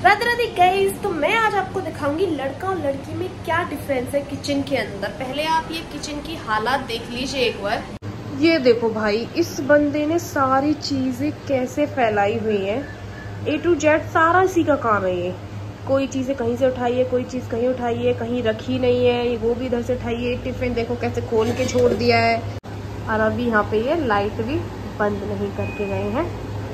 Radhe Radhe guys, तो मैं आज आपको दिखाऊंगी लड़का और लड़की में क्या डिफरेंस है किचन के अंदर। पहले आप ये किचन की हालात देख लीजिए एक बार। ये देखो भाई, इस बंदे ने सारी चीजें कैसे फैलाई हुई हैं। A to Z सारा इसी का काम है। ये कोई चीजें कहीं से उठाई है, कोई चीज कहीं उठाई है, कहीं रखी नहीं है, वो भी इधर से उठाई है। टिफिन देखो कैसे खोल के छोड़ दिया है। और अभी यहाँ पे ये लाइट भी बंद नहीं करके गए हैं।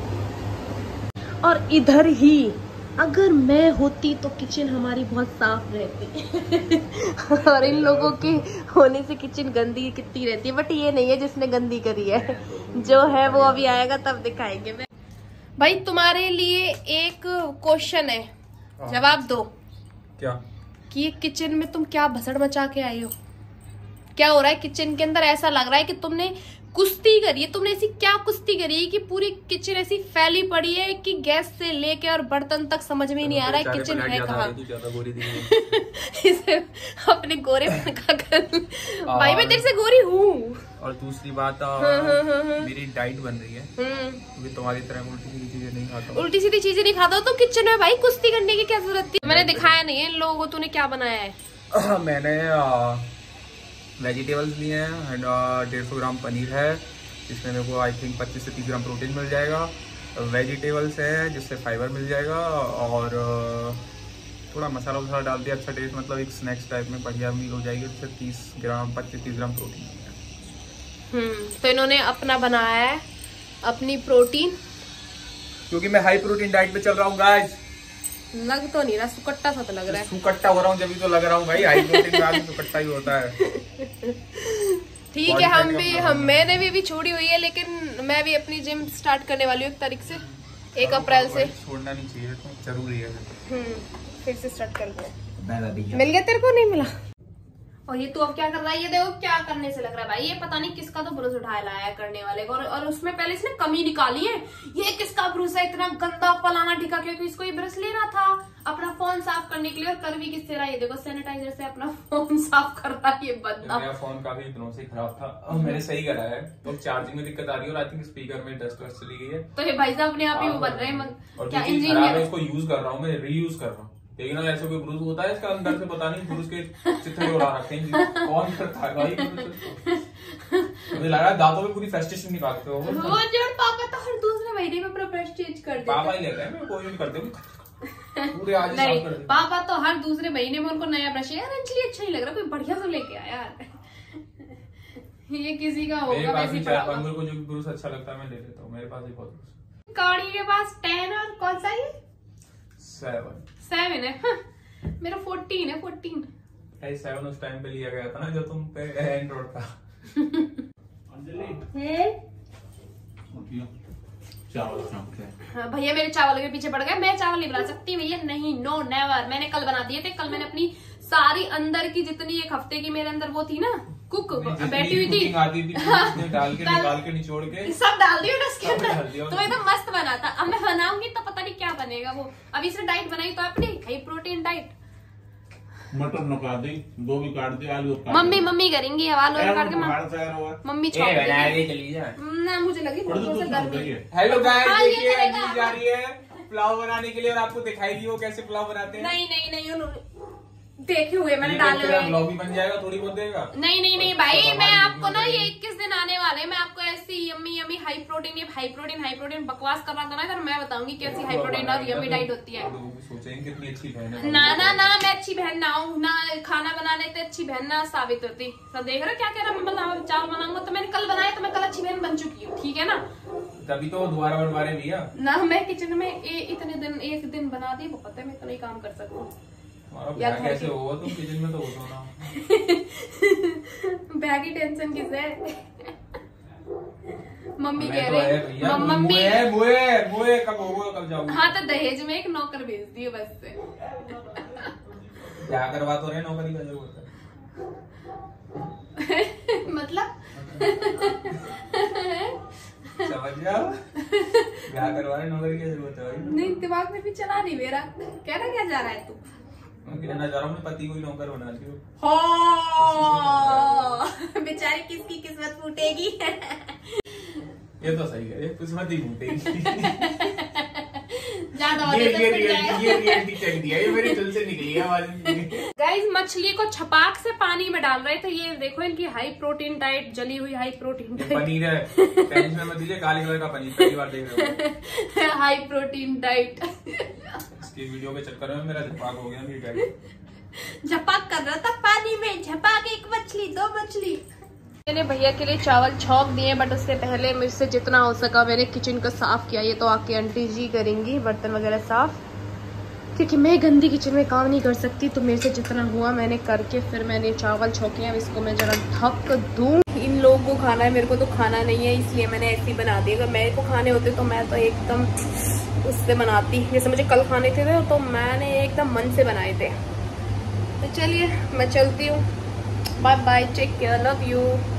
और इधर ही अगर मैं होती तो किचन हमारी बहुत साफ रहती। और इन लोगों के होने से किचन गंदी कितनी रहती है। बट ये नहीं है जिसने गंदी करी है, जो है वो अभी आएगा तब दिखाएंगे। मैं भाई तुम्हारे लिए एक क्वेश्चन है, जवाब दो। क्या? कि ये किचन में तुम क्या भसड़ मचा के आई हो? क्या हो रहा है किचन के अंदर? ऐसा लग रहा है कि तुमने कुश्ती करी है। तुमने ऐसी क्या कुश्ती करी है कि पूरी किचन ऐसी फैली पड़ी है कि गैस से लेके और बर्तन तक समझ में ही नहीं आ रहा है किचन है कहाँ। इसे अपने गोरे का कर। भाई मैं तेरे से गोरी हूँ। और दूसरी बात, मेरी डाइट बन रही है, क्योंकि तुम्हारी तरह उल्टी सीधी चीजें नहीं खाता। उल्टी सीधी चीजें नहीं खाता तो किचन में भाई कुश्ती करने की क्या जरूरत थी? मैंने दिखाया नहीं है इन लोगों को तूने क्या बनाया है। मैंने वेजिटेबल्स लिए हैं एंड 150 ग्राम पनीर है, जिसमें मेरे को आई थिंक 25 से 30 ग्राम प्रोटीन मिल जाएगा। वेजिटेबल्स है जिससे फाइबर मिल जाएगा, और थोड़ा मसाला वसाला डाल दिया, अच्छा टेस्ट, मतलब एक स्नैक्स टाइप में बढ़िया मील हो जाएगी। जिससे 25-30 ग्राम प्रोटीन मिल जाएगा। तो इन्होंने अपना बनाया है अपनी प्रोटीन, क्योंकि मैं हाई प्रोटीन डाइट पे चल रहा हूँ गाइस। लग तो नहीं रहा, सुकट्टा सा तो लग रहा है। सुकट्टा हो रहा हूँ जब तो लग रहा हूँ भाई। हाई प्रोटीन वाली सुकट्टा ही होता है। ठीक है, मैंने भी छोड़ी हुई है, लेकिन मैं भी अपनी जिम स्टार्ट करने वाली हूँ 1 तारीख से, 1 अप्रैल से। छोड़ना नहीं चाहिए, तो जरूरी है। फिर से स्टार्ट करते हैं। मिल गया तेरे को? नहीं मिला। और ये तू अब क्या कर रहा है? ये देखो क्या करने से लग रहा है भाई। ये पता नहीं किसका तो ब्रश उठाया लाया है करने वाले को, और उसमें पहले इसने कमी निकाली है। ये किसका ब्रश है इतना गंदा फलाना ढिका? क्योंकि इसको ये ब्रश लेना था अपना फोन साफ करने के लिए, और कर भी किससे रहा? ये देखो सैनिटाइजर से अपना फोन साफ करता है ये बंदा। मेरा फोन काफी दिनों से खराब था, मैंने सही करा है। तो चार्जिंग में दिक्कत आ रही है, और आई थिंक स्पीकर में डस्ट वस्ट चली गई है। तो ये भाई साहब अपने आप ही वो बन रहे हैं। और क्या इंजीनियर? इसको यूज कर रहा हूँ मैं, रीयूज कर रहा हूँ। लेकिन ऐसे कोई ब्रूस होता है इसका अंदर से, पता नहीं ब्रूस के चित्रे उड़ा रखे हैं। कौन करता है भाई? मुझे लगा दांतों में पूरी फ्रस्ट्रेशन निकालते हो। वो जो पापा तो हर दूसरे महीने में अपना ब्रश चेंज कर देते हैं। पापा ही लेते हैं, मैं कोई नहीं करते पूरे आज नहीं, पापा तो हर दूसरे महीने में उनको नया ब्रश है। यार अंजलि अच्छा नहीं लग रहा, कोई बढ़िया सा लेके आया यार। ये किसी का होगा वैसे पड़ा हुआ। मेरे को जो ब्रूस अच्छा लगता है मैं ले लेता हूँ। मेरे पास एक और ब्रूस। काड़ी के पास 10 और कौन सा है? 7 है। मेरा 14 है। 14 7 उस टाइम पे लिया गया था ना जब तुम पे एंड्रॉइड था। चावल भैया मेरे चावल के पीछे पड़ गए। मैं चावल नहीं बना सकती भैया, नहीं, नो नेवर। मैंने कल बना दिए थे। कल मैंने अपनी सारी अंदर की जितनी 1 हफ्ते की मेरे अंदर वो थी ना कुक बैठी हुई थी, डाल के निकाल के निचोड़ के सब डाल दिया उसके अंदर, तो एकदम मस्त बना था। अब मैं बनाऊंगी तो पता नहीं क्या बनेगा वो। अभी इसने डाइट बनाई तो अपनी हाई प्रोटीन डाइट। मटर न काट दे, गोभी काट दे, आलू काट दे। मम्मी करेंगी आलू काट के। मम्मी ना मुझे लगी गर्मी। हेलो गाइस, देखिए अंजलि जा रही है पुलाव बनाने के लिए, और आपको दिखाएगी वो कैसे पुलाव बनाते हैं। नहीं उन्होंने देखे हुए मैंने डाले हुए। ब्लॉग भी बन जाएगा, थोड़ी बहुत देगा। नहीं भाई, मैं आपको ना ये 21 दिन आने वाले, मैं आपको ऐसी यम्मी हाई प्रोटीन बकवास कर रहा था ना, अगर मैं बताऊंगी कैसी हाई प्रोटीन और यम्मी डाइट होती है। सोचेंगे कितनी अच्छी बहन है। ना मैं अच्छी बहन ना हूँ ना, खाना बनाने से अच्छी बहन ना साबित होती। सब देख रहे क्या कह रहा? मैं चावल बनाऊंगा तो मैंने कल बनाया, तो मैं कल अच्छी बहन बन चुकी हूँ, ठीक है ना? तभी तो दोबारा बनवाने दिया ना। मैं किचन में इतने दिन 1 दिन बना दी, बहुत है, मैं इतना ही काम कर सकूँ। या कैसे होगा तुम किचन में? तो हो तो ना बैग की टेंशन किसे? मम्मी कह रही है मम्मी कब जाऊंगी? हाँ तो दहेज में एक नौकर भेज दियो बस से। क्या करवा तो रहे, नौकरी का जरूरत है। मतलब समझ जाओ, क्या करवा रहे, नौकरी की जरूरत है भाई। नहीं, दिमाग में भी चला नहीं मेरा। कहना क्या जा रहा है तू? कहना जा रहा हूँ पति को ही नौकर बना लियो। बेचारी किसकी किस्मत फूटेगी। ये तो सही है, किस्मत ही फूटेगी। ज्यादा ये रियलिटी चेक दिया, ये मेरे दिल से निकली है आवाज। गाइस मछली को छपाक से पानी में डाल रहे थे। ये देखो इनकी हाई प्रोटीन डाइट, जली हुई हाई प्रोटीन डाइट। पनीर है, टेंशन मत दीजिए, काले कलर का पनीर, पहली बार देख रहे हो। High protein diet. इसकी वीडियो के चक्कर में मेरा झपाक हो गया, मेरी डाइट झपाक कर रहा था पानी में, झपाक एक मछली, दो मछली। मैंने भैया के लिए चावल छौंक दिए, बट उससे पहले मुझसे जितना हो सका मैंने किचन को साफ किया। ये तो आके आंटी जी करेंगी बर्तन वगैरह साफ, क्योंकि मैं गंदी किचन में काम नहीं कर सकती। तो मेरे से जितना हुआ मैंने करके फिर मैंने चावल छौंके। अब इसको मैं जरा ढक दूँ। इन लोगों को खाना है, मेरे को तो खाना नहीं है, इसलिए मैंने ऐसे ही बना दिया। अगर मेरे को खाने होते तो मैं तो एकदम उससे बनाती, जैसे मुझे कल खाने थे तो मैंने एकदम मन से बनाए थे। तो चलिए मैं चलती हूँ, bye bye, take care, love you.